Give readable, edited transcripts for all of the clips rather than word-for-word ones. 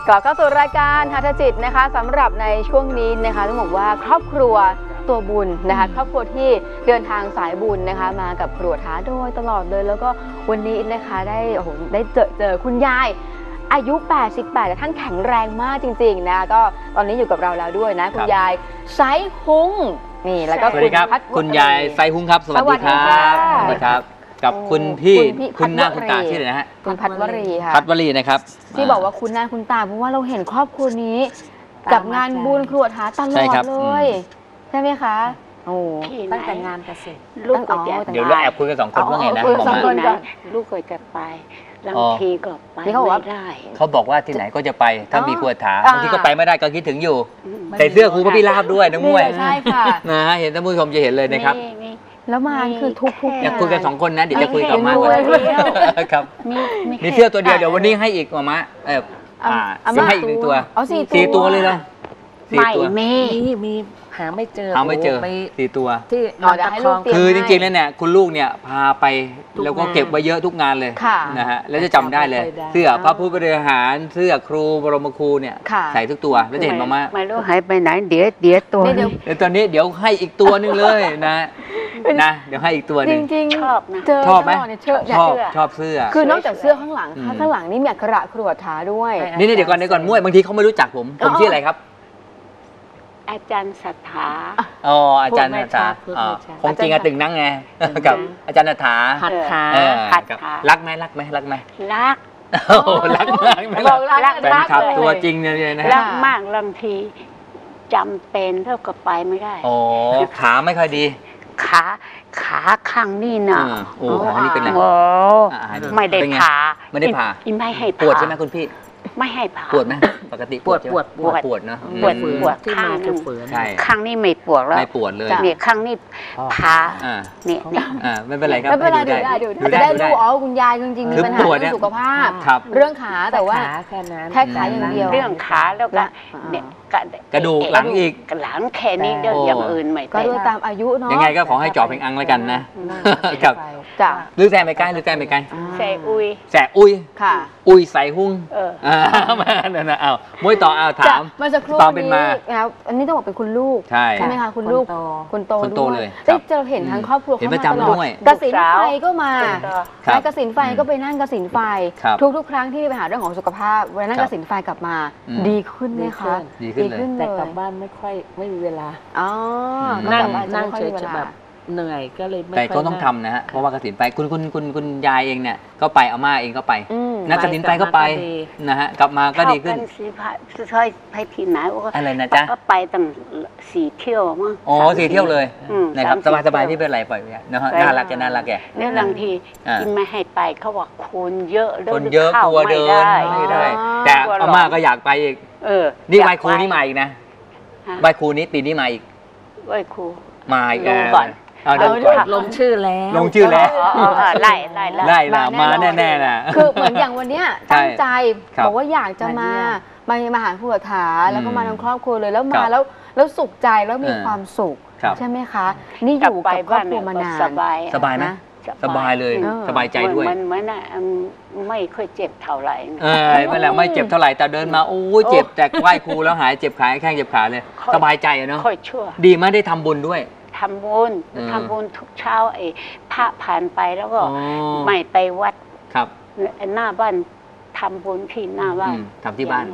กลับเข้าสู่รายการหัตถจิตนะคะสำหรับในช่วงนี้นะคะต้องบอกว่าครอบครัวตัวบุญนะคะครอบครัวที่เดินทางสายบุญนะคะมากับครัวท้าโดยตลอดเลยแล้วก็วันนี้นะคะได้เจอคุณยายอายุ88แต่ท่านแข็งแรงมากจริงๆนะก็ตอนนี้อยู่กับเราแล้วด้วยนะคุณยายไซหุ้งนี่แล้วก็คุณยายไซหุ้งครับสวัสดีครับสวัสดีครับกับคุณพี่คุณหน้าคุณตาชื่ออะไรนะฮะคุณพัดวรีค่ะพัดวรีนะครับที่บอกว่าคุณหน้าคุณตาเพราะว่าเราเห็นครอบครัวนี้กับงานบุญครัวท้าตลอดเลยใช่ไหมคะโอ้ตั้งแต่งานเกษตรลูกเดี๋ยวเราแอบคุยกัน2 คนว่าไงนะลูกเคยจะไปบางทีก็ไปไม่ได้เขาบอกว่าที่ไหนก็จะไปถ้ามีครัวท้าบางทีก็ไปไม่ได้ก็คิดถึงอยู่ใส่เสื้อครูพระพิราบด้วยน้องมวยใช่ค่ะนะเห็นท่านผู้ชมจะเห็นเลยนะครับแล้วมาคือทุกอยากคุยกัน2 คนนะเดี๋ยวจะคุยกับมาก่อนครับมีเสื้อตัวเดียวเดี๋ยววันนี้ให้อีกมะให้อีก1 ตัว4 ตัวเลยนะมีหาไม่เจอ 4 ตัวที่นอนตะคองคือจริงๆแล้วเนี่ยคุณลูกเนี่ยพาไปแล้วก็เก็บไว้เยอะทุกงานเลยนะฮะแล้วจะจำได้เลยเสื้อพระผู้บริหารเสื้อครูบรมครูเนี่ยใส่ทุกตัวแล้วจะเห็นมาไม่รู้หายไปไหนเดี๋ยวตัวเดี๋ยวตอนนี้เดี๋ยวให้อีกตัวนึงเลยนะเดี๋ยวให้อีกตัวนึงจริงๆชอบนะชอบไหมชอบเสื้อคือนอกจากเสื้อข้างหลังนี่มีอักขระครัวท้าด้วยนี่เดี๋ยวก่อนมั่วบางทีเขาไม่รู้จักผมชื่ออะไรครับอาจารย์ศรัทธาอาจารย์ศรัทธาคงจริงอะตึงนั่งไงกับอาจารย์ศรัทธาหัตถารักไหมรักรักมากแฟนคลับตัวจริงเลยนะรักมากบางทีจำเป็นเท่ากับไปไม่ได้ขาไม่ค่อยดีขาข้างนี่น่ะขานี่เป็นไรไม่ได้ผ่าไม่ได้ผ่าไม่ให้ปวดใช่ไหมคุณพี่ไม่ให้ผ่าปวดไหมปกติปวดเนาะปวดข้างนึงข้างนี้ไม่ปวดแล้วไม่ปวดเลยเนี่ยข้างนี้ผ่าเนี่ยไม่เป็นไรครับไม่เป็นไรดูได้รู้คุณยายจริงๆมีปัญหาเรื่องสุขภาพเรื่องขาแต่ว่าแค่ขาอย่างเดียวเรื่องขาแล้วก็เนี่ยกระดูกหลังอีกหลังแค่นี้เรื่องอย่างอื่นไม่ก็ด้วยตามอายุเนาะยังไงก็ขอให้เจาะเป็นอังแล้วกันนะครับหรือแซมไปใกล้แซ่อุ้ยค่ะอุ้ยใส่หุ้งมาเนี่ยนะมวยต่อถามมาสักครู่นี้แล้วอันนี้ต้องบอกเป็นคุณลูกใช่ไหมคะคุณลูกคนโตเลยได้เจอเห็นทั้งครอบครัวเข้ามาตลอดกสินไฟก็มาใช้กสินไฟก็ไปนั่งกสินไฟทุกครั้งที่มีปัญหาเรื่องของสุขภาพเวลานั่งกสินไฟกลับมาดีขึ้นไหมคะดีขึ้นแต่กลับบ้านไม่มีเวลานั่งเฉยๆแบบเหนื่อยก็เลยไม่แต่ก็ต้องทำนะฮะเพราะว่ากสินไฟคุณยายเองเนี่ยก็ไปอาม่าเองก็ไปนักกสินไฟก็ไปนะฮะกลับมาก็ดีขึ้นช่วยไปที่ไหนอะไรนะจ๊ะก็ไปตั้ง4 เที่ยวมั้ง 4 เที่ยวเลยนะครับสบายที่เป็นไรปล่อยนะฮะน่ารักแกเนี่ยบางทีกินไม่ให้ไปเขาบอกคนเยอะกลัวเดินไม่ได้แต่อาม่าก็อยากไปอีกนี่ใบครูนี่มาอีกนะใบครูนี้ปีนี้มาอีกใบครูมาอีกลงชื่อแล้วไล่มาแน่ๆนะคือเหมือนอย่างวันนี้ตั้งใจบอกว่าอยากจะมาหาผู้ถาแล้วก็มาทั้งครอบครัวเลยแล้วมาแล้วสุขใจแล้วมีความสุขใช่ไหมคะนี่อยู่กับครอบครัวมานานสบายนะสบายเลยสบายใจด้วยมันไม่ค่อยเจ็บเท่าไหร่ไม่เจ็บเท่าไหร่แต่เดินมาโอ้ยเจ็บแต่ไหว้ครูแล้วหายเจ็บขาแข้งเจ็บขาเลยสบายใจเนาะดีมากได้ทำบุญด้วยทำบุญทุกเช้าพระผ่านไปแล้วก็ไม่ไปวัดครับหน้าบ้านทำบุญที่หน้าบ้านทำที่บ้าน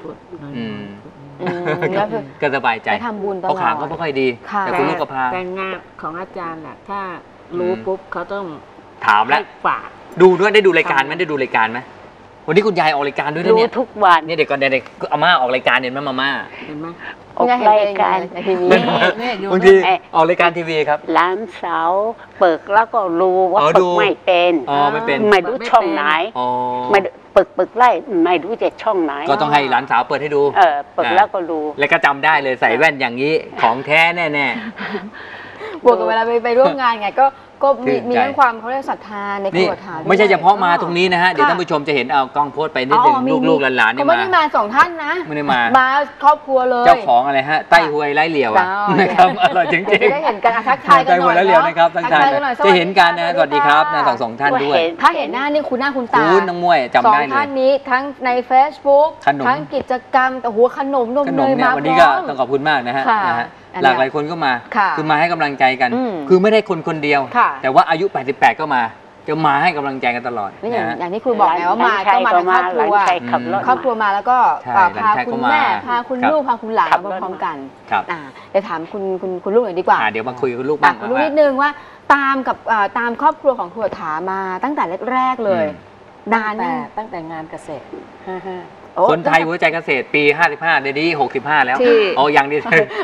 ก็สบายใจทำบุญตลอดเพราะขาก็ไม่ค่อยดีแต่คุณลูกก็พาแต่งานของอาจารย์น่ะถ้ารู้ปุ๊บเขาต้องถามแล้วฝากดูด้วยได้ดูรายการไหมได้ดูรายการไหมวันนี้คุณยายออกรายการด้วยเนี่ยทุกวันเนี่ยเด็กก่อนเด็กอาม่าออกรายการเห็นไหมมาม่าเห็นไหมออกรายการทีวีบางทีออกรายการทีวีครับหลานสาวเปิดแล้วก็รู้ว่าไม่เป็นไม่รู้ช่องไหนไม่เปิดไล่ไม่รู้จะช่องไหนก็ต้องให้หลานสาวเปิดให้ดูเปิดแล้วก็รู้แล้วก็จำได้เลยใส่แว่นอย่างนี้ของแท้แน่บวกกับเวลาไปร่วมงานไงก็ก็มีทั้งความเขาเรียกศรัทธาในครัวถาด้วยไม่ใช่เฉพาะมาตรงนี้นะฮะเดี๋ยวท่านผู้ชมจะเห็นเอากล้องโพสไปนิดนึงลูกๆหลานๆนี่เขาไม่ได้มา2 ท่านนะไม่ได้มาครอบครัวเลยเจ้าของอะไรฮะไต้หวยไร้เหลี่ยวนะครับอร่อยจริงๆได้เห็นกันทักทายกันหน่อยไต้หวยไร้เหลี่ยวนะครับทักทายจะเห็นกันนะสวัสดีครับนะสองท่านด้วยถ้าเห็นหน้านี่คุณหน้าคุณตาคุณน้องมวยจำได้เลย 2 ท่านนี้ทั้งใน Facebook ทั้งกิจกรรมแต่หัวขนมนมเนยมาพร้อมวันนี้ก็ต้องขอบคุณมากนะฮะหลากหลายคนก็มาคือมาให้กำลังใจกันคือไม่ได้คนเดียวแต่ว่าอายุ88ก็มาจะมาให้กำลังใจกันตลอดอย่างที่ครูบอกไงว่ามาก็มาทั้งครอบครัวครอบครัวมาแล้วก็พาคุณแม่พาคุณลูกพาคุณหลานมาพร้อมกันเดี๋ยวถามคุณลูกหน่อยดีกว่าเดี๋ยวมาคุยกับคุณลูกบ้างคุณลูกนิดนึงว่าตามครอบครัวของครัวถามาตั้งแต่แรกๆเลยนานตั้งแต่งานเกษตรคนไทยหัวใจเกษตรปี55เดี๋ยวนี้65แล้วอ๋อยังดี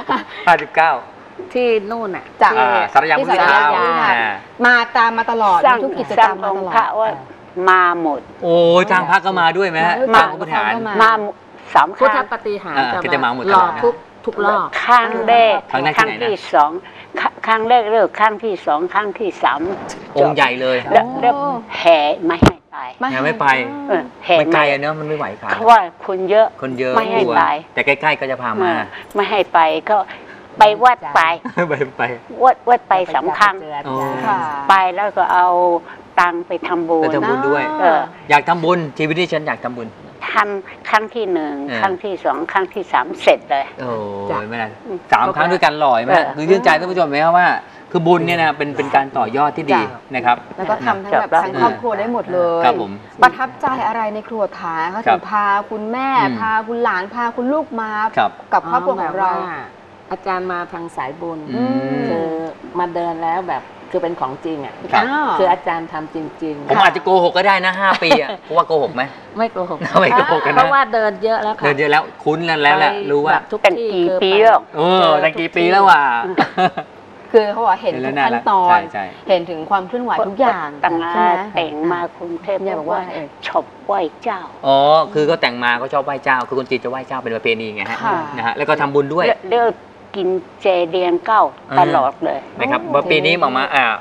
59 ที่นู่นอ่ะจากสารยามุนีมาตลอดทุกกิจกรรมมาตลอดว่ามาหมดโอ้จ้างพักก็มาด้วยไหมฮะจ้างผู้บริหารมา3 ครั้งพุทธปฏิหารจะมาหมดรอทุกรอบครั้งแรกครั้งที่2ครั้งแรกเลิกครั้งที่2ครั้งที่3 องค์ใหญ่เลยแล้วแห่ไม่ให้ไปไม่ไปแห่ไม่ไกลเนอะมันไม่ไหวขาเพราะว่าคนเยอะไม่ให้ไปแต่ใกล้ๆก็จะพามาไม่ให้ไปก็ไปวัดไปวัดไป3 ครั้งไปแล้วก็เอาตังไปทำบุญด้วยอยากทำบุญชีวิตที่ฉันอยากทำบุญทำครั้งที่1ครั้งที่2ครั้งที่3เสร็จเลยโอ้ยไม่ได้3 ครั้งด้วยกันลอยไหมคือยื่นใจท่านผู้ชมไหมครับว่าคือบุญเนี่ยนะเป็นการต่อยอดที่ดีนะครับแล้วก็ทำทั้งแบบทั้งครอบครัวได้หมดเลยประทับใจอะไรในครัวถาเขาถึงพาคุณแม่พาคุณหลานพาคุณลูกมากับครอบครัวของเราอาจารย์มาทางสายบุญคือมาเดินแล้วแบบคือเป็นของจริงอ่ะคืออาจารย์ทำจริงๆผมอาจจะโกหกก็ได้นะ5 ปีอ่ะเพราะว่าโกหกไหมไม่โกหกไม่โกหกกันนะเพราะว่าเดินเยอะแล้วค่ะเดินเยอะแล้วคุ้นแล้วแหละรู้ว่าทุกที่กี่ปีแล้วตั้งกี่ปีแล้วว่ะคือเขาบอกเห็นทุกขั้นตอนเห็นถึงความเคลื่อนไหวทุกอย่างตั้งแต่งมากรุงเทพเนี่ยบอกว่าชอบไหว้เจ้าคือเขาแต่งมาเขาชอบไหว้เจ้าคือคนจีนจะไหว้เจ้าเป็นประเพณีไงฮะนะฮะแล้วก็ทำบุญด้วยเลิกกินเจเดือน9ตลอดเลยนะครับปีนี้มา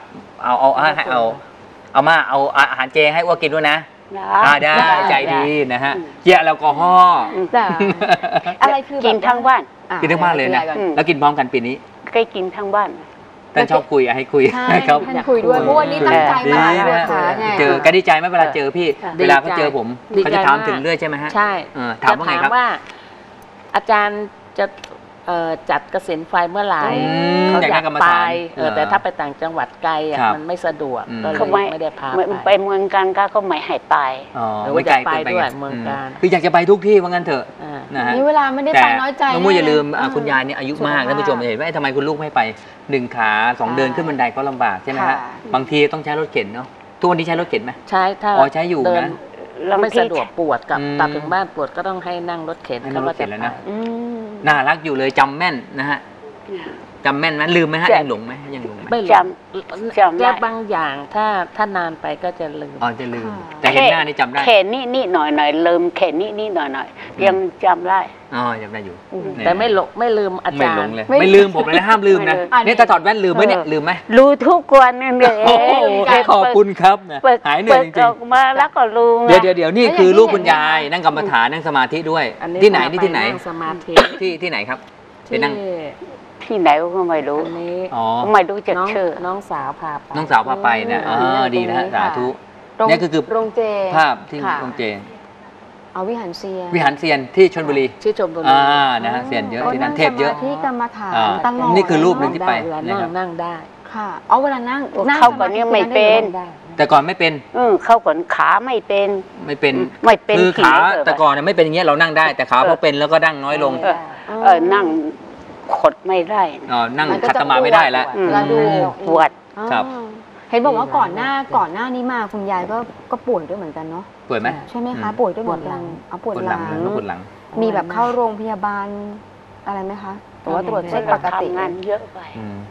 เอาอาหารเจให้ว่ากินด้วยนะได้ใจดีนะฮะเกี่ยแอลกอฮอล์อะไรคือกินทั้งบ้านเลยนะแล้วกินพร้อมกันปีนี้ก็กินทั้งบ้านท่านชอบคุยให้คุยนะครับท่านคุยด้วยเพราะวันนี้ตั้งใจมาเจอก็ดีใจไหมเวลาเจอพี่เวลาเขาเจอผมเขาจะถามถึงเรื่อยใช่ไหมฮะใช่ถามว่าไงครับว่าอาจารย์จะจัดเกษตรไฟเมื่อไหร่เขาอยากไปแต่ถ้าไปต่างจังหวัดไกลมันไม่สะดวกก็เลยไม่ได้พาไปเมืองการก็ไม่ให้ไปหรือว่าจะไปด้วยเมืองการคืออยากจะไปทุกที่ว่างั้นเถอะนะฮะนี่เวลาไม่ได้ไปน้อยใจน้องมุ้ยอย่าลืมคุณยายเนี่ยอายุมากท่านผู้ชมเห็นว่าทำไมคุณลูกไม่ไป1 ขา2 เดินขึ้นบันไดก็ลำบากใช่ไหมฮะบางทีต้องใช้รถเข็นเนาะทุกวันนี้ใช้รถเข็นไหมใช้ถ้าใช้อยู่นะไม่สะดวกปวดกับตัดถึงบ้านปวดก็ต้องให้นั่งรถเข็นเขาก็จะนะน่ารักอยู่เลยจำแม่นนะฮะจำแม่นไหมลืมไหมฮะยังหลงไหมไม่จำแต่บางอย่างถ้านานไปก็จะลืมจะลืมแต่เห็นหน้านี่จำได้แค่นี่หน่อยลืมแค่นี่หน่อยยังจำได้จำได้อยู่แต่ไม่ลืมอาจารย์ไม่ลืมผมเลยห้ามลืมนะนี่ถ้าถอดแว่นลืมไหมเนี่ยลืมไหมรู้ทุกวันนี่ขอบคุณครับหายเหนื่อยจริงๆมาแล้วก็รู้เดี๋ยวนี่คือลูกคุณยายนั่งกรรมฐานนั่งสมาธิด้วยที่ไหนนี่ที่ไหนสมาธิที่ไหนครับไปนั่งที่ไหนก็ไม่รู้ไม่รู้จักชื่อน้องสาวพาไปนะดีนะสาธุนี่คือภาพที่โรงเจวิหารเซียนที่ชลบุรีนะฮะเซียนเยอะที่นั่นเทพเยอะที่กรรมฐานตลอดนี่คือรูปหนึ่งที่ไปนั่งได้ค่ะเวลานั่งเข้าก่อนนี่ไม่เป็นแต่ก่อนไม่เป็นเข้าก่อนขาไม่เป็นคือขาแต่ก่อนเนี่ยไม่เป็นอย่างเงี้ยเรานั่งได้แต่ขาพอเป็นแล้วก็นั่งน้อยลงนั่งขดไม่ได้นั่งขัดสมาไม่ได้แล้วปวดครับเห็นบอกว่าก่อนหน้านี้มาคุณยายก็ป่วยด้วยเหมือนกันเนาะป่วยไหมใช่ไหมคะป่วยด้วยเหมือนกันปวดหลังมีแบบเข้าโรงพยาบาลอะไรไหมคะแต่ว่าตรวจเช็คปกติงานเยอะไป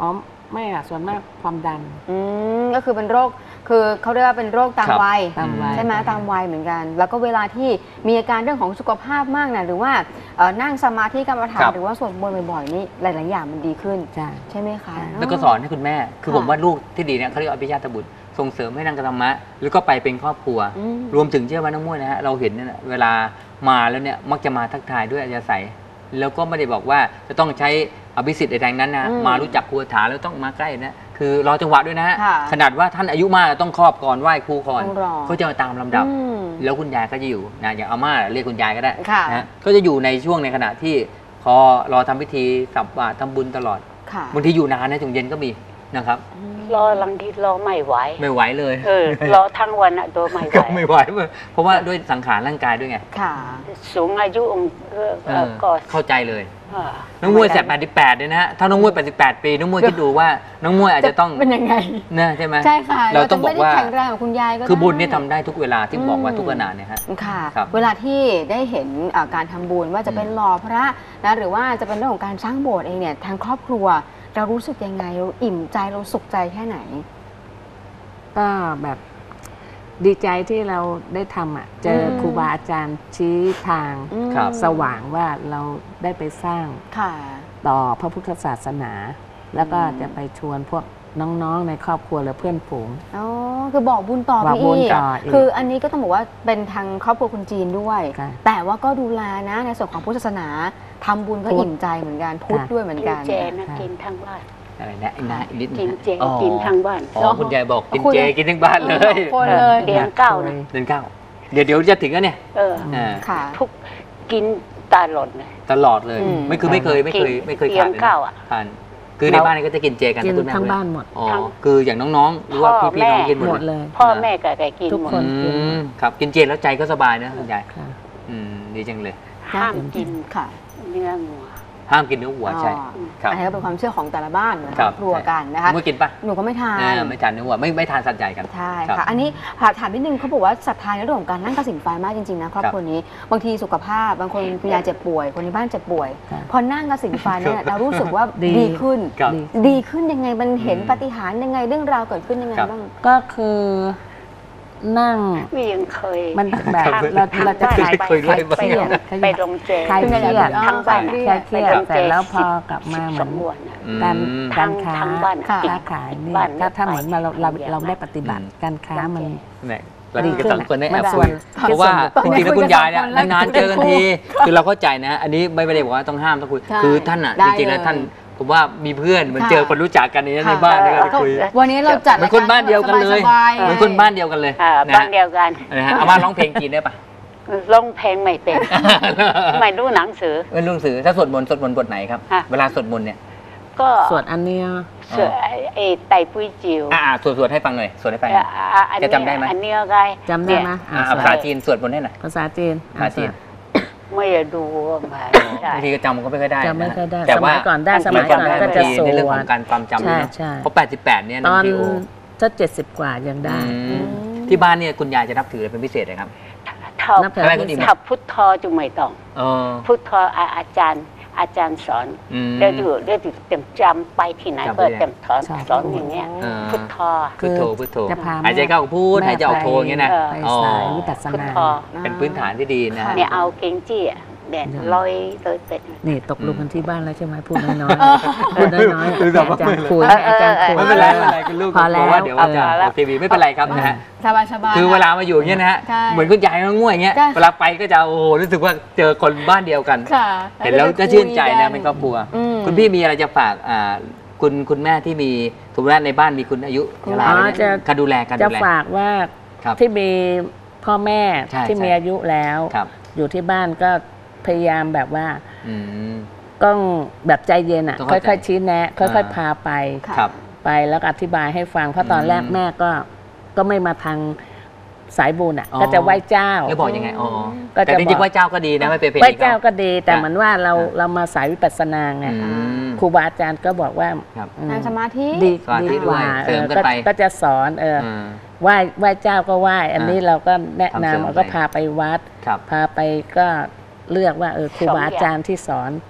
อ๋อไม่ค่ะส่วนมากความดันก็คือเป็นโรคคือเขาเรียกว่าเป็นโรคตามวัยใช่ไหมตามวัยเหมือนกัน แล้วก็เวลาที่มีอาการเรื่องของสุขภาพมากนะหรือว่านั่งสมาธิกรรมฐานหรือว่าสวดมนต์บ่อยๆนี่หลายๆอย่างมันดีขึ้นใช่ไหมคะแล้วก็สอนให้คุณแม่คือผมว่าลูกที่ดีเนี่ยเขาเรียกอภิญญาตบุตรส่งเสริมให้นั่งธรรมะแล้วก็ไปเป็นครอบครัวรวมถึงเชื่อว่าน้องมุ้ยนะฮะเราเห็นเนี่ยเวลามาแล้วเนี่ยมักจะมาทักทายด้วยอัธยาศัยแล้วก็ไม่ได้บอกว่าจะต้องใช้อภิสิทธิ์ใดๆนั้นนะมารู้จักครูฐานแล้วต้องมาใกล้นะคือรอจังหวะด้วยนะฮะขนาดว่าท่านอายุมากต้องครอบก่อนไหว้ครูก่อนเขาจะมาตามลำดับแล้วคุณยายก็จะอยู่นะอย่างอาม่าเรียกคุณยายก็ได้นะก็จะอยู่ในช่วงในขณะที่พอรอทำพิธีสับบาตรทำบุญตลอดบางทีอยู่นานนะถึงเย็นก็มีนะครับรอลังทีรอไม่ไหวเลยรอทั้งวันอะตัวไม่ไหวไม่ไหวเพราะว่าด้วยสังขารร่างกายด้วยไงสูงอายุก็เข้าใจเลยน้องมวย88เลยนะฮะถ้าน้องมวย88ปีน้องมวยคิดดูว่าน้องมวยอาจจะต้องเป็นยังไงนะใช่ไหมใช่ค่ะเราต้องบอกว่าแข็งแรงของคุณยายก็คือบุญนี่ทำได้ทุกเวลาที่บอกว่าทุกขณะเนี่ยฮะค่ะเวลาที่ได้เห็นการทำบุญว่าจะเป็นหล่อพระนะหรือว่าจะเป็นเรื่องของการสร้างโบสถ์เองเนี่ยทางครอบครัวเรารู้สึกยังไงเราอิ่มใจเราสุขใจแค่ไหนก็แบบดีใจที่เราได้ทำอ่ะเจอครูบาอาจารย์ชี้ทางสว่างว่าเราได้ไปสร้างต่อพระพุทธศาสนาแล้วก็จะไปชวนพวกน้องๆในครอบครัวหรือเพื่อนฝูงอ๋อคือบอกบุญต่อไปอีกคืออันนี้ก็ต้องบอกว่าเป็นทางครอบครัวคนจีนด้วยแต่ว่าก็ดูแลนะในส่วนของพุทธศาสนาทำบุญก็อิ่มใจเหมือนกันพุทธด้วยเหมือนกันกินเจนะกินทั้งบ้านอะไรนะนิดกินเจกินทั้งบ้านคุณยายบอกกินเจกินทั้งบ้านเลยเดือนเก้านะเดือนเก้าเดี๋ยวจะถึงแล้วเนี่ยค่ะทุกกินตลอดเลยตลอดเลยไม่เคยขาดเลยทานคือในบ้านนี่ก็จะกินเจกันทุกทั้งบ้านหมดอ๋อคืออย่างน้องๆหรือว่าพี่น้องกินหมดเลยพ่อแม่ก็กินทุกคนครับกินเจแล้วใจก็สบายนะคุณยายดีจังเลยห้ามกินค่ะเนื้องัวห้ามกินเนื้อวัวใช่อันนี้ก็เป็นความเชื่อของแต่ละบ้านครอบครัวกันนะคะไม่กินปะหนูก็ไม่ทานไม่ทานเนื้อวัวไม่ทานสัตว์ใหญ่กันใช่ค่ะอันนี้ถามนิดนึงเขาบอกว่าศรัทธาในเรื่องของการนั่งกสิณไฟมากจริงๆนะครอบครัวนี้บางทีสุขภาพบางคนคุณยายเจ็บป่วยคนในบ้านเจ็บป่วยพอนั่งกสิณไฟเนี่ยเรารู้สึกว่าดีขึ้นยังไงมันเห็นปาฏิหาริย์ยังไงเรื่องราวเกิดขึ้นยังไงบ้างก็คือนั่งไม่ยังเคยมันแบบเราจะคลายเครียดไปลงเจคลายเครียดทั้งบ้านคลายเครียดแต่แล้วพอกลับมาเหมือนการค้าขายนี่ถ้าเหมือนเราได้ปฏิบัติการค้ามันดีขึ้นคนได้แอบส่วนเพราะว่าจริงๆแล้วคุณยายเนี่ยนานๆเจอกันทีคือเราเข้าใจนะอันนี้ไม่ได้บอกว่าต้องห้ามต้องคุยคือท่านอ่ะจริงๆแล้วท่านผมว่ามีเพื่อนเหมือนเจอคนรู้จักกันในบ้านนี่ก็คุยวันนี้เราจัดเหมือนคนบ้านเดียวกันเลยเหมือนคนบ้านเดียวกันเลยบ้านเดียวกันนะฮะเอามาร้องเพลงจีนได้ปะร้องเพลงไม่เป็นไม่รู้หนังสือไม่รู้หนังสือถ้าสวดมนต์บทไหนครับเวลาสวดมนต์เนี่ยก็สวดอันเนี้ยสวดไต่ปุ้ยจิ๋วสวดให้ฟังหน่อยสวดให้ฟังจะจำได้ไหมอันเนี้ยไงจำได้ไหมภาษาจีนสวดมนต์ให้หน่อยภาษาจีนไม่ได้ดูมาบางทีก็จำก็ไม่ค่อยได้แต่ว่าก่อนได้สมัยก่อนก็จะสวดในเรื่องของการความจำเพราะ88เนี่ยตอนถ้า70กว่ายังได้ที่บ้านเนี่ยคุณยายจะนับถือเป็นพิเศษเลยครับถ้าพุทธจุไม่ต้องพุทธอาจารย์สอนได้ดูเต็มจำไปที่ไหนก็เต็มสอนอย่างเงี้ยพุทธหายใจเข้าพูดหายใจออกโทอย่างเงี้ยนะสายวิปัสสนาเป็นพื้นฐานที่ดีนะเนี่ยเอาเก่งจี้เด่นลอยเป็ดนี่ตกลงกันที่บ้านแล้วใช่ไหมพูดน้อยๆพูดน้อยๆอาจารย์คุยไม่เป็นไรคุณลูกบอกว่าเดี๋ยวจะออกทีวีไม่เป็นไรครับนะฮะสบายคือเวลามาอยู่อย่างเงี้ยนะฮะเหมือนคุณยายน้องง่วยอย่างเงี้ยเวลาไปก็จะโอ้โหรู้สึกว่าเจอคนบ้านเดียวกันเห็นแล้วก็ชื่นใจนะเป็นครอบครัวคุณพี่มีอะไรจะฝากคุณแม่ที่มีทุกท่านในบ้านมีคุณอายุเท่าไหร่การดูแลจะฝากว่าที่มีพ่อแม่ที่มีอายุแล้วอยู่ที่บ้านก็พยายามแบบว่าต้องแบบใจเย็นอ่ะค่อยๆชี้แนะค่อยๆพาไปแล้วอธิบายให้ฟังเพราะตอนแรกแม่ก็ไม่มาทางสายบุญอ่ะก็จะไหว้เจ้าแล้วบอกยังไงแต่จริงๆไหว้เจ้าก็ดีนะไม่เป็นไหว้เจ้าก็ดีแต่เหมือนว่าเรามาสายวิปัสสนาไงครูบาอาจารย์ก็บอกว่านั่งสมาธิดีกว่าก็จะสอนไหว้เจ้าก็ไหว้อันนี้เราก็แนะนำก็พาไปวัดพาไปก็เลือกว่าครูบาอาจารย์ที่สอน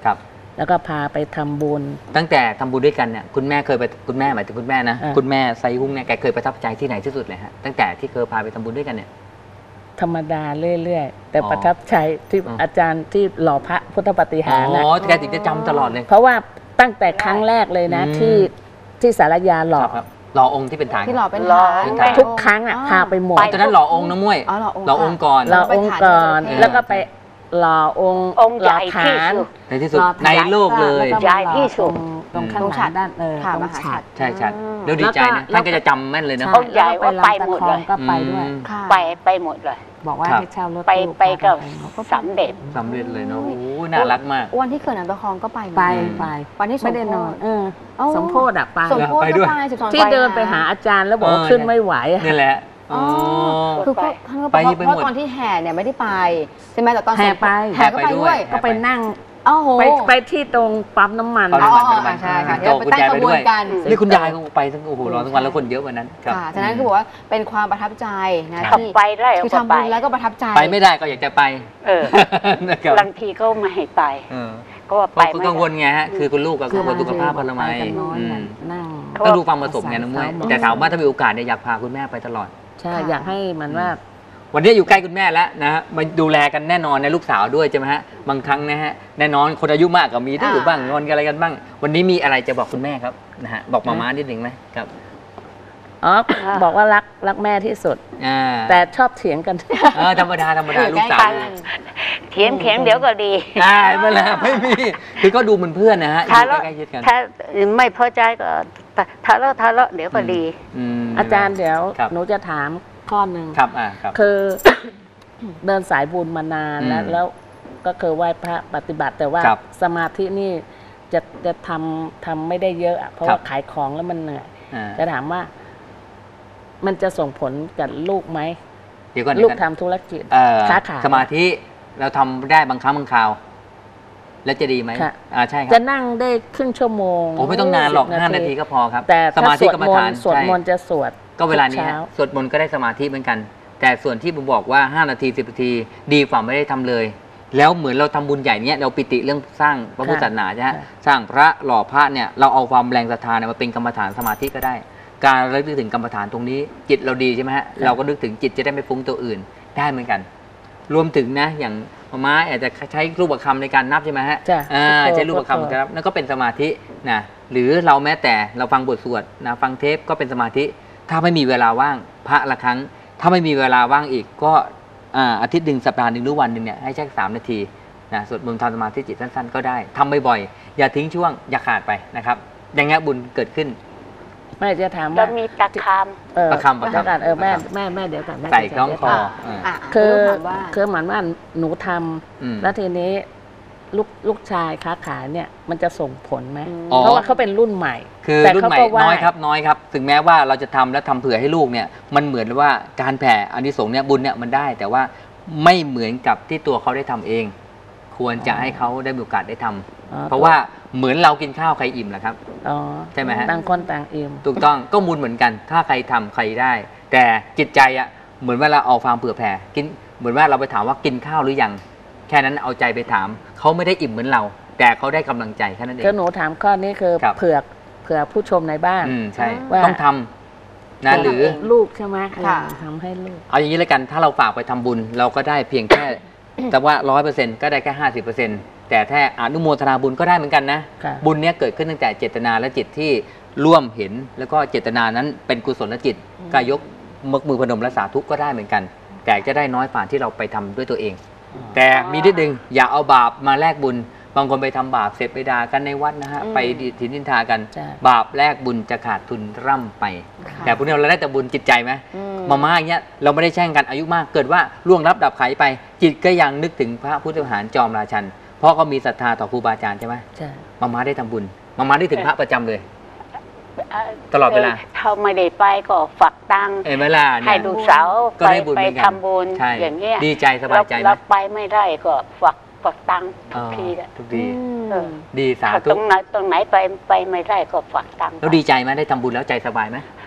แล้วก็พาไปทำบุญตั้งแต่ทำบุญด้วยกันเนี่ยคุณแม่เคยไปคุณแม่หมายถึงคุณแม่นะคุณแม่ไซฮุ้งเนี่ยแกเคยประทับใจที่ไหนที่สุดเลยฮะตั้งแต่ที่เคยพาไปทำบุญด้วยกันเนี่ยธรรมดาเรื่อยๆแต่ประทับใจที่อาจารย์ที่หล่อพระพุทธปฏิหารอ๋อแกถึงจะจำตลอดเลยเพราะว่าตั้งแต่ครั้งแรกเลยนะที่สารยาหล่อหล่อองค์ที่เป็นฐานที่หล่อเป็นฐานทุกครั้งอ่ะพาไปหมดตอนนั้นหล่อองค์น้ำม้วยหล่อองค์ก่อนหล่อองค์ก่อนแล้วก็ไปหล่อองค์ใหญ่ที่สุดในโลกเลยใหญ่ที่สุดตรงข้างหลังด้านตรงฉัดใช่ชัดแล้วดีใจนะท่านก็จะจำแม่นเลยนะองค์ใหญ่ว่าไปหมดเลยก็ไปด้วยไปหมดเลยบอกว่าให้เช่ารถไปกับสำเร็จเลยเนาะโอ้น่ารักมากวันที่เขื่อนน้ำตะคองก็ไปวันที่ไม่ได้นอนสมโพธิอะไปด้วยที่เดินไปหาอาจารย์แล้วบอกว่าขึ้นไม่ไหวนี่แหละคือท่านก็ไปเพราะตอนที่แห่เนี่ยไม่ได้ไปใช่ไหมแต่ตอนแห่ก็ไปด้วยก็ไปนั่งไปที่ตรงปั๊มน้ำมันใช่ค่ะไปตั้งขบวนกันนี่คุณยายก็ไปทั้งโอ้โหรอทั้งวันแล้วคนเยอะวันนั้นค่ะฉะนั้นคือบอกว่าเป็นความประทับใจนะที่ไปได้คือทำบุญแล้วก็ประทับใจไปไม่ได้ก็อยากจะไปบางทีก็ไม่ให้ไปก็ไปไม่กังวลไงฮะคือคุณลูกกับคุณสุขภาพพลไม้ต้องดูความผสมไงน้องมวยแต่ถามว่าถ้ามีโอกาสเนี่ยอยากพาคุณแม่ไปตลอดใช่อยากให้มันว่าวันนี้อยู่ใกล้คุณแม่แล้วนะฮะมาดูแลกันแน่นอนในลูกสาวด้วยใช่ไหมฮะบางครั้งนะฮะแน่นอนคนอายุมากก็มีดื้อบ้างงอนกันอะไรกันบ้างวันนี้มีอะไรจะบอกคุณแม่ครับนะฮะบอกมานิดหนึ่งไหมครับบอกว่ารักแม่ที่สุดแต่ชอบเถียงกันธรรมดาลูกสาวเถียงเดี๋ยวก็ดีไม่แล้วไม่มีคือก็ดูเหมือนเพื่อนนะฮะอยู่ใกล้ชิดกันถ้าไม่พอใจก็ทะเลาะเดี๋ยวก็ดีอาจารย์เดี๋ยวหนูจะถามข้อหนึ่งคือเดินสายบุญมานานแล้วก็คือไหว้พระปฏิบัติแต่ว่าสมาธินี่จะทำไม่ได้เยอะเพราะว่าขายของแล้วมันเหนื่อยจะถามว่ามันจะส่งผลกับลูกไหมลูกทำธุรกิจค้าขายสมาธิเราทำได้บางครั้งบางคราวแล้วจะดีไหมใช่ครับจะนั่งได้ครึ่งชั่วโมงไม่ต้องนานหรอก5 นาทีก็พอครับแต่สมาธิกรรมฐานสวดมนต์จะสวดก็เวลานี้สวดมนต์ก็ได้สมาธิเหมือนกันแต่ส่วนที่ผมบอกว่า5 นาที10 นาทีดีกว่าไม่ได้ทำเลยแล้วเหมือนเราทำบุญใหญ่เนี้ยเราปิติเรื่องสร้างพระพุทธศาสนาใช่ไหมสร้างพระหล่อพระเนี่ยเราเอาความแรงศรัทธามาเป็นกรรมฐานสมาธิก็ได้การระลึกถึงกรรมฐานตรงนี้จิตเราดีใช่ไหมฮะเราก็นึกถึงจิตจะได้ไม่ฟุ้งตัวอื่นได้เหมือนกันรวมถึงนะอย่างม้าอาจจะใช้รูปคำในการนับใช่ไหมฮะใช้รูปคำนะครับนั่นก็เป็นสมาธินะหรือเราแม้แต่เราฟังบทสวดนะฟังเทปก็เป็นสมาธิถ้าไม่มีเวลาว่างพระละครั้งถ้าไม่มีเวลาว่างอีกก็อาทิตย์หนึ่งสัปดาห์หนึ่งหรือวันหนึ่งเนี่ยให้แค่3 นาทีนะสวดมนต์ทำสมาธิจิตสั้นๆก็ได้ทำบ่อยๆอย่าทิ้งช่วงอย่าขาดไปนะครับอย่างเงี้ยบุญเกิดขึ้นแม่จะถามว่ามีตะคำประคำแม่เดี๋ยวก่อนใส่คล้องคอคือเหมือนว่าหนูทำแล้วทีนี้ลูกชายค้าขายเนี่ยมันจะส่งผลไหมเพราะว่าเขาเป็นรุ่นใหม่คือรุ่นใหม่น้อยครับถึงแม้ว่าเราจะทำและทำเผื่อให้ลูกเนี่ยมันเหมือนว่าการแผ่อานิสงส์เนี่ยบุญเนี่ยมันได้แต่ว่าไม่เหมือนกับที่ตัวเขาได้ทำเองควรจะให้เขาได้มีโอกาสได้ทำเพราะว่าเหมือนเรากินข้าวใครอิ่มแหละครับใช่ไหมฮะต่างคนต่างอิ่มถูกต้องก็บุญเหมือนกันถ้าใครทำใครได้แต่จิตใจอ่ะเหมือนว่าเราเอาความเผื่อแผ่กินเหมือนว่าเราไปถามว่ากินข้าวหรือยังแค่นั้นเอาใจไปถามเขาไม่ได้อิ่มเหมือนเราแต่เขาได้กำลังใจแค่นั้นเองก็หนูถามข้อนี้คือเผื่อผู้ชมในบ้านใช่ต้องทำนะหรือลูกใช่ไหมทำให้ลูกเอาอย่างนี้แล้วกันถ้าเราฝากไปทำบุญเราก็ได้เพียงแค่แต่ว่า 100% ก็ได้แค่50%แต่ถ้าอนุโมทนาบุญก็ได้เหมือนกันนะบุญเนี้ยเกิดขึ้นตั้งแต่เจตนาและจิตที่ร่วมเห็นแล้วก็เจตนานั้นเป็นกุศลจิตกายกมือพนมและสาธุก็ได้เหมือนกันแต่จะได้น้อยฝ่าที่เราไปทำด้วยตัวเองแต่มีนิดนึงอย่าเอาบาปมาแลกบุญบางคนไปทำบาปเสร็จไปด่ากันในวัดนะฮะไปถินนินทากันบาปแลกบุญจะขาดทุนร่ำไปแต่พวกนี้เราได้แต่บุญจิตใจไหมมาอย่างเงี้ยเราไม่ได้แช่งกันอายุมากเกิดว่าล่วงลับดับไขไปจิตก็ยังนึกถึงพระพุทธวิหารจอมราชันเพราะเขามีศรัทธาต่อครูบาอาจารย์ใช่ไหมใช่มาได้ทำบุญมาได้ถึงพระประจำเลยตลอดเวลาถ้าไม่ได้ไปก็ฝักตังค์ให้ลูกสาวไปทำบุญอย่างเงี้ยดีใจสบายใจรับไปไม่ได้ก็ฝักตังค์ทุกทีทุกทีดีสาธุตรงไหนไปไม่ได้ก็ฝักตังค์แล้วดีใจไหมได้ทำบุญแล้วใจสบายไหม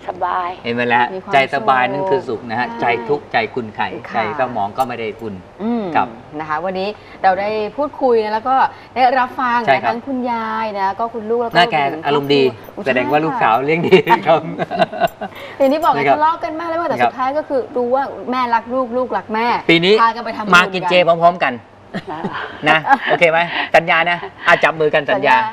สบายเห็นไหมแล้วใจสบายนั่นคือสุขนะฮะใจทุกข์ใจขุ่นไข่ใจเศร้าหมองก็ไม่ได้อุ่นกับนะคะวันนี้เราได้พูดคุยนะแล้วก็ได้รับฟังทั้งคุณยายนะก็คุณลูกแล้วก็น่าแกอารมณ์ดีแสดงว่าลูกสาวเลี้ยงดีครับอย่างที่บอกกันทะเลาะกันมากเลยว่าแต่สุดท้ายก็คือรู้ว่าแม่รักลูกลูกรักแม่ปีนี้พากันไปทำมากินเจพร้อมๆกันนะโอเคไหมสัญญานะจับมือกันสัญญา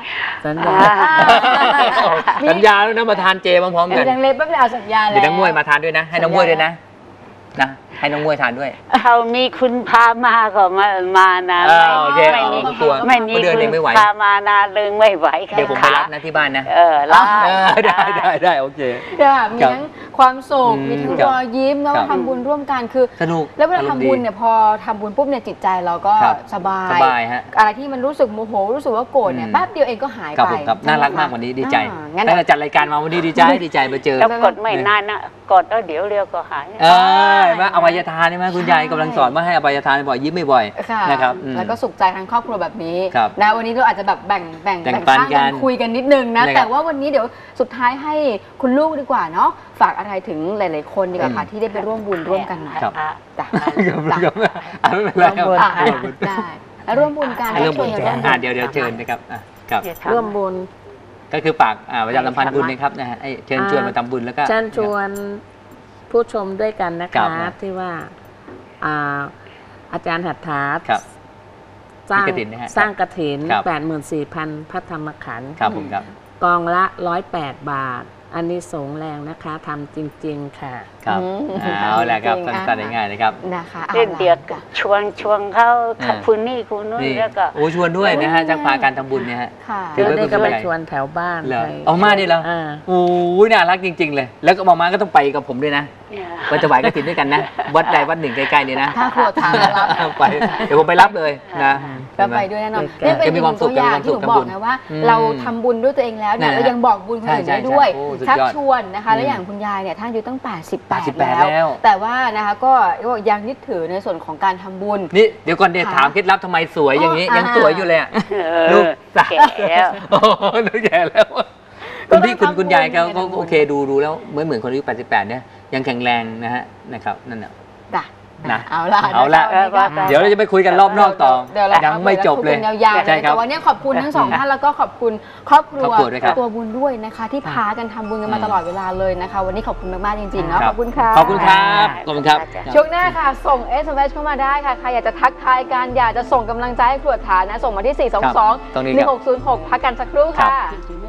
สัญญาแล้วนะมาทานเจพร้อมๆกันดังเล็บไม่เอาสัญญาแล้วเดี๋ยวน้องมวยมาทานด้วยนะให้น้องมวยด้วยนะให้น้องมวยทานด้วยเขามีคุณพามาก็มานะไม่มีคุณพามานาเริงไม่ไหวเดี๋ยวผมไปรับนะที่บ้านนะรับได้โอเคมีทั้งความสุขมีทั้งรอยยิ้มแล้วทำบุญร่วมกันคือสนุกแล้วเวลาทำบุญเนี่ยพอทำบุญปุ๊บเนี่ยจิตใจเราก็สบายฮะอะไรที่มันรู้สึกโมโหรู้สึกว่าโกรธเนี่ยแป๊บเดียวเองก็หายไปน่ารักมากวันนี้ดีใจแล้วจัดรายการมาวันนี้ดีใจมาเจอแล้วกดไม่นานนะกดแล้วเดี๋ยวเรียวก็หายมาอภัยทานใช่ไหมคุณยายกำลังสอนว่าให้อภัยทานบ่อยยิ้มไม่บ่อยนะครับแล้วก็สุขใจทั้งครอบครัวแบบนี้นะวันนี้เราอาจจะแบบแบ่งข้างกันคุยกันนิดนึงนะแต่ว่าวันนี้เดี๋ยวสุดท้ายให้คุณลูกดีกว่าเนาะฝากอะไรถึงหลายๆคนดีกว่าค่ะที่ได้ไปร่วมบุญร่วมกันครับจ้ะไม่เป็นไรได้แล้วร่วมบุญกันเดี๋ยวเชิญนะครับร่วมบุญก็คือฝากประชาสัมพันธ์บุญนะครับนะฮะเชิญชวนมาทำบุญแล้วก็เชิญชวนผู้ชมด้วยกันนะคะที่ว่าอาจารย์หัตถาสร้างกฐิน 84,000 พระธรรมขันธ์กองละ108 บาทอันนี้สงแรงนะคะทำจริงๆค่ะครับเอาแหละครับสั้นๆง่ายๆนะครับนะคะเดี๋ยวชวนเขาคุณนี่คุณนู้นแล้วก็ชวนด้วยนะฮะจังพาการทำบุญเนี่ยฮะถือว่าก็ไปชวนแถวบ้านเอามาดิเหรอโอ้ยน่ารักจริงๆเลยแล้วก็มาก็ต้องไปกับผมด้วยนะไปถวายกฐินด้วยกันนะวัดใดวัดหนึ่งใกล้ๆนี่นะถ้าครัวทางรับไปเดี๋ยวผมไปรับเลยนะก็ไปด้วยแน่นอนนี่เป็นตัวอย่างที่ผมบอกนะว่าเราทำบุญด้วยตัวเองแล้วเนี่ยเรายังบอกบุญคนอื่นได้ด้วยชักชวนนะคะแล้วอย่างคุณยายเนี่ยท่านอายุตั้ง88แล้วแต่ว่านะคะก็ยังยึดถือในส่วนของการทำบุญนี่เดี๋ยวก่อนเดี๋ยวถามเคล็ดลับทำไมสวยอย่างนี้ยังสวยอยู่เลยลูกแก่แล้วลูกแก่แล้วคุณยายก็โอเคดูแล้วเหมือนคนอายุ88เนี่ยยังแข็งแรงนะฮะนะครับนั่นน่ะนะเอาละเดี๋ยวเราจะไปคุยกันรอบนอกต่อยังไม่จบเลยแต่วันนี้ขอบคุณทั้งสองท่านแล้วก็ขอบคุณครอบครัวตัวบุญด้วยนะคะที่พากันทำบุญกันมาตลอดเวลาเลยนะคะวันนี้ขอบคุณมากๆจริงๆเนาะขอบคุณค่ะขอบคุณครับขอบคุณครับช่วงหน้าค่ะส่ง SMS เข้ามาได้ค่ะใครอยากจะทักทายกันอยากจะส่งกำลังใจให้ครัวฐานนะส่งมาที่422 1606พักกันสักครู่ค่ะ